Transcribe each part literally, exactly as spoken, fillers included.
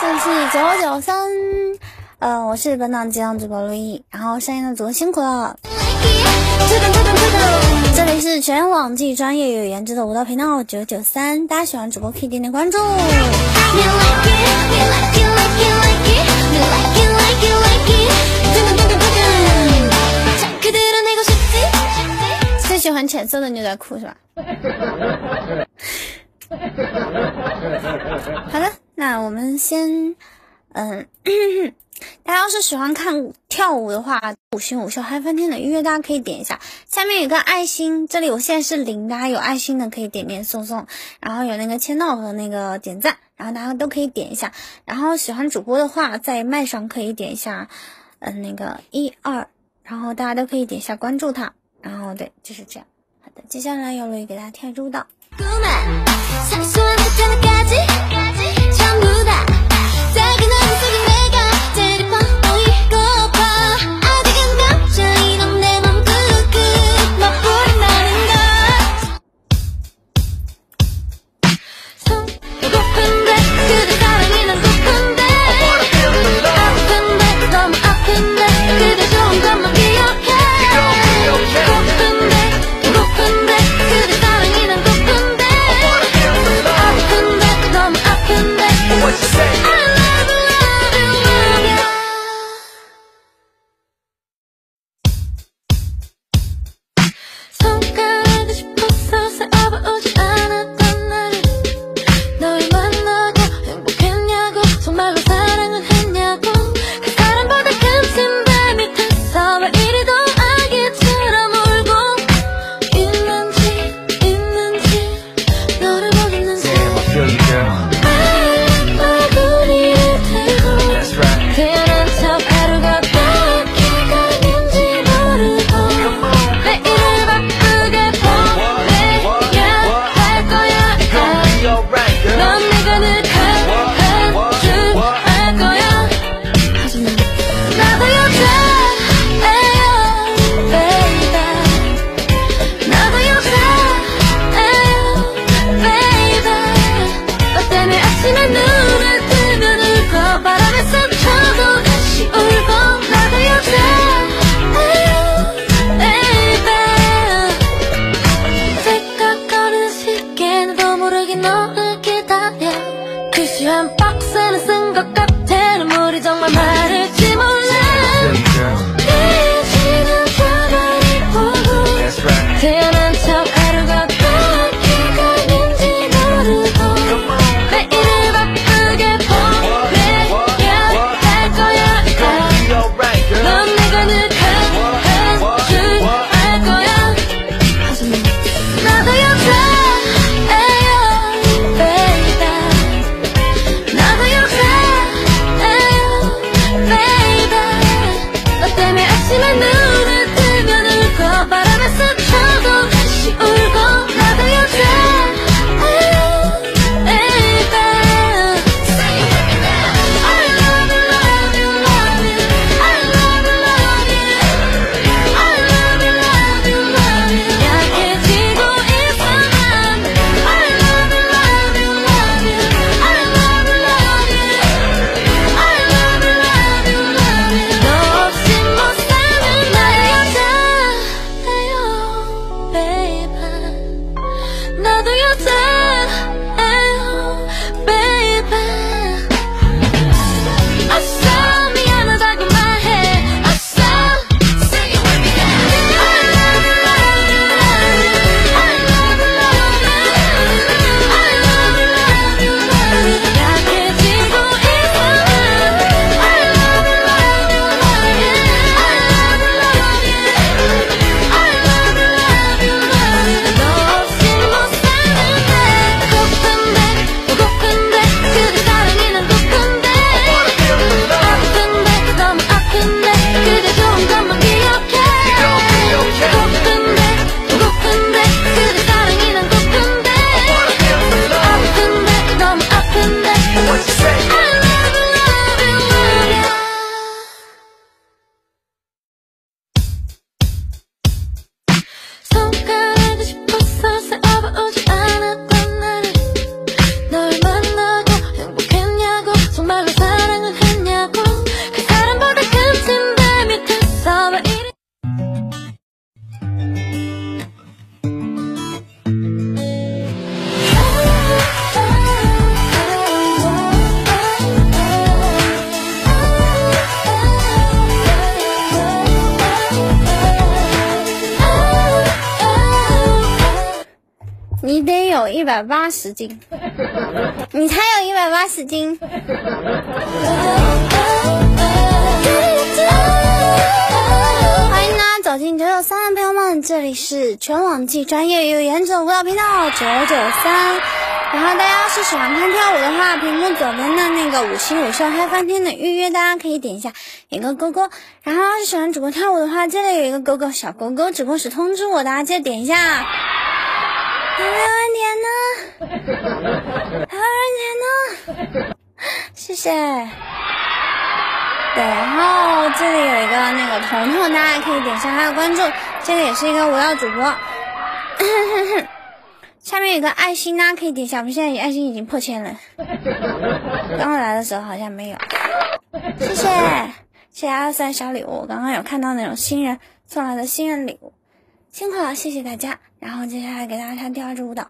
四七九九三，呃，我是本档吉祥主播陆毅，然后上映的组辛苦了。这里是全网既专业又有颜值的舞蹈频道九九三，大家喜欢主播可以点点关注。最喜欢浅色的牛仔裤是吧？好的，那我们先，嗯，大家要是喜欢看跳舞的话，五星五秀嗨翻天的音乐大家可以点一下，下面有个爱心，这里我现在是零，大家有爱心的可以点点送送，然后有那个签到和那个点赞，然后大家都可以点一下，然后喜欢主播的话在麦上可以点一下，嗯、呃，那个一二，然后大家都可以点一下关注他，然后对，就是这样。好的，接下来由陆毅给大家跳入到。 사소한 데타까지 전부 다 작은 하늘 속에 내가 제일 보이고파 아직은 남자인 내 맘 끄끄 맛보인다는 걸 고픈데 그대 사랑이 난 고픈데 아픈데 너무 아픈데 그대 좋은 것만 기억해 고픈데 고픈데 그대 사랑이 난 고픈데 What you say? I love you, love you, love you. 손가락이 싶어서 세어보지 않았던 나를 널 만나고 행복했냐고 정말로 사랑은 했냐고 그 사람보다 큰 틈 밑에서 왜 이리도 아기처럼 울고 있는지 있는지 너를 보는 새 Damn, I feel you, girl. 태어난 척 하루가 어떻게 가는지 모르고 내일을 바쁘게 보내야 할 거야 넌 내가 늘 한 줄 알 거야 하지만 나도 여자예요 baby 나도 여자예요 baby 너 때문에 아침에 눈을 뜨면 울고 바람에서 쳐도 다시 울고 나도 여자예요 baby 생각거리는 시계 나도 모르게 너를 기다려 글씨 한 박스는 쓴 것 같아 눈물이 정말 마를지 몰라 이제는 가만히 보고 태어난 척 하루가 어떻게 가는지 모르고 내일을 바쁘게 보내야 할 거야 넌 내가 늘 한 줄 알 거야 하지만 나도 여자예요 baby 나도 여자예요 baby 너 때문에 아침에 눈을 뜨면 울고 바람에서 쳐도 다시 울고 나도 여자예요 나도 여자예요 baby 아싸 미안하다고 말해 아싸 Say it with me I love you love you I love you love you I love you love you love you 약해지고 있으면 I love you love you love you I love you love you I love you love you love you 너 없이 못 사는데 你得有一百八十斤，你才有一百八十斤。欢迎大家走进九九三的朋友们，这里是全网最专业有颜值的舞蹈频道九九三。然后大家要是喜欢看跳舞的话，屏幕左边的那个五星五秀嗨翻天的预约，大家可以点一下一个勾勾。然后要是喜欢主播跳舞的话，这里有一个勾勾小勾勾，直播时通知我，大家记得点一下。还有人点呢？还有人点呢？谢谢。对，然后这里有一个那个彤彤，大家也可以点一下他的关注，这个也是一个舞蹈主播。下面有个爱心，大家可以点一下，我们现在爱心已经破千了，刚刚来的时候好像没有。谢谢，谢谢二三小礼物，我刚刚有看到那种新人送来的新人礼物，辛苦了，谢谢大家。然后接下来给大家看第二支舞蹈。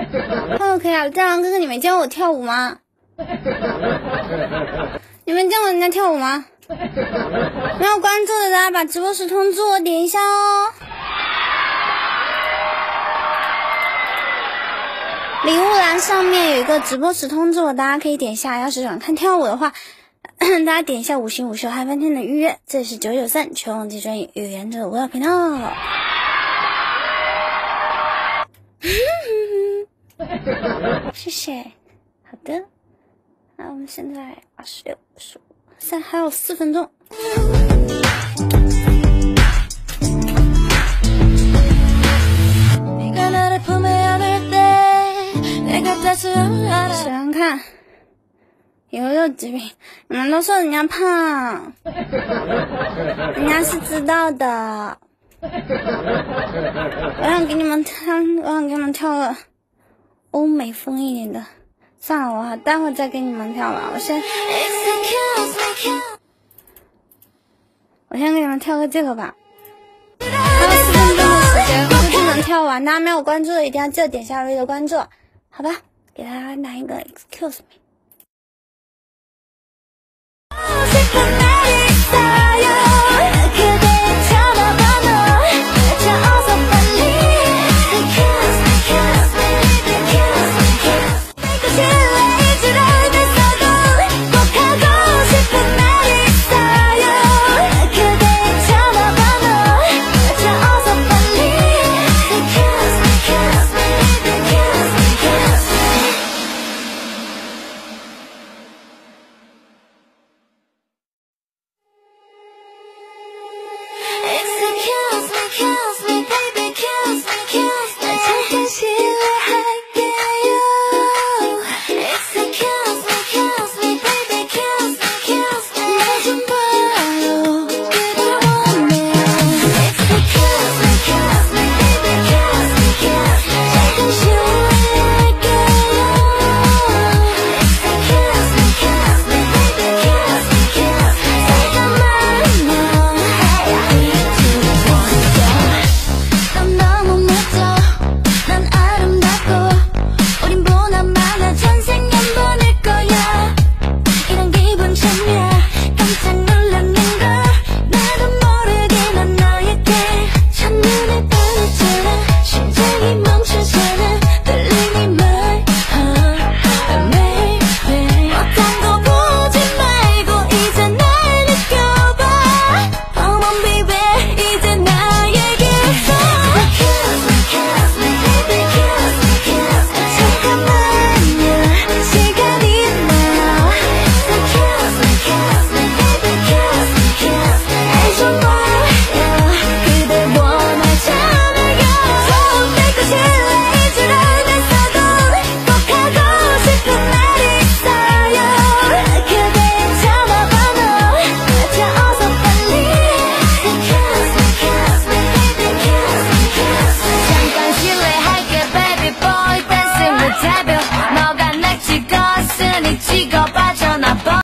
哦，可以啊，战狼哥哥，你没见过我跳舞吗？你们见过人家跳舞吗？没有关注的大家把直播时通知我点一下哦。礼物栏上面有一个直播时通知我，大家可以点一下。要是想看跳舞的话，大家点一下五星五秀嗨翻天的预约。这是九九三全网最专业语言的舞蹈频道。谢谢。好的，那我们现在二十六、十五、三，还有四分钟。喜欢看有肉疾病，你们都说人家胖，人家是知道的。我想给你们跳，我想给你们跳个欧美风一点的。算了，我待会儿再给你们跳吧。我先，我先给你们跳个这个吧。还有四分钟的时间，估计能跳完。大家没有关注的一定要记得点下瑞的关注，好吧？给大家来一个 excuse me。